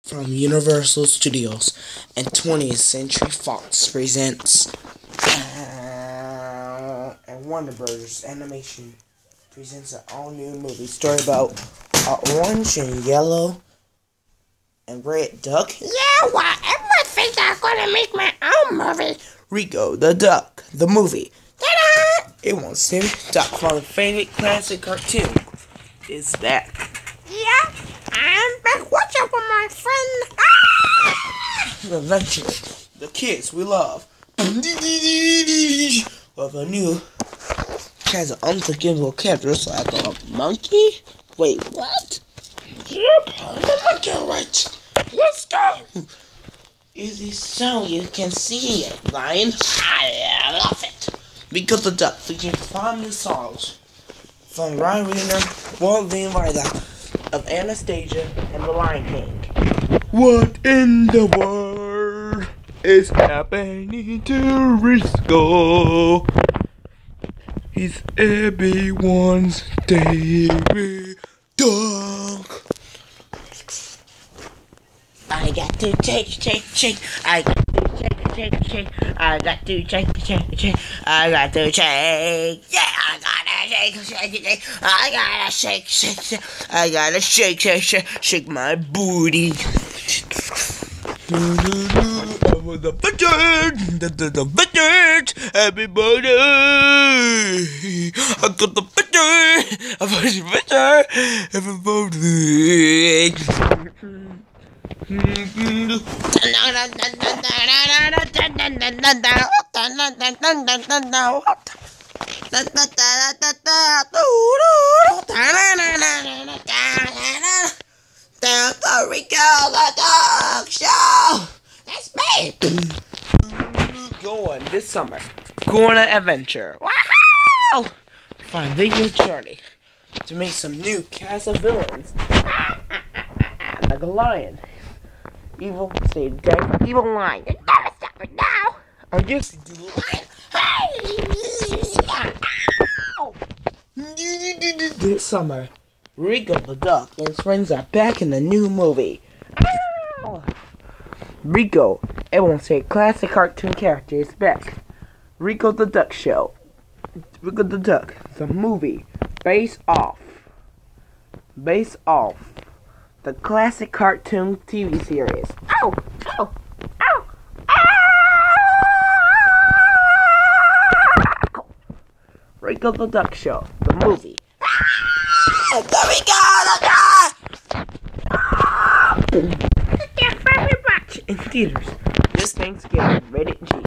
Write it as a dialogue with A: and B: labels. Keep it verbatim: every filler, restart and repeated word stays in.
A: From Universal Studios and twentieth Century Fox presents uh, and Warner Brothers Animation presents an all-new movie story about an orange and yellow and red duck.
B: Yeah, well, everyone thinks I'm gonna make my own movie.
A: Rico the Duck, the movie.
B: Ta-da!
A: It wants to duck from the favorite classic cartoon is back.
B: Yeah, I'm back. What's up with my friend? Ah!
A: The adventure, the kids we love. With a new kinds of unforgivable characters like a monkey. Wait, what?
B: Yep, I'm a monkey, right? Let's go.
A: Easy so you can see it, Lion. I love it. Because the Duck features five new songs from Ryan Reiner, Walt Van Ryder, of Anastasia and the Lion King. What in the world is happening to Rico? He's everyone's favorite dog.
B: I got to shake, shake, shake. I got to shake, shake, shake. I got to shake, shake, shake. I got to shake. Yeah, I gotta shake, shake, shake. I gotta shake, shake, shake. I gotta shake, shake, shake. Shake my booty.
A: Over the budget, the, the, the budget, everybody. I got the budget, I got the budget, everybody.
B: The Rico the Dog Show. That's me.
A: Go on this summer. Go on an adventure.
B: Wow!
A: Find the journey to make some new cast of villains. Like a lion. Evil, say dead, evil lion.
B: You never stop it now.
A: I guess the lion. This summer, Rico the Duck and his friends are back in the new movie. Rico, everyone say classic cartoon character is back. Rico the Duck Show. Rico the Duck, the movie, based off, based off the classic cartoon T V series.
B: Ow! Ow! Ow! Ow!
A: Rico the Duck Show, the movie.
B: There we go!
A: Get very much in theaters this Thanksgiving. Rated G.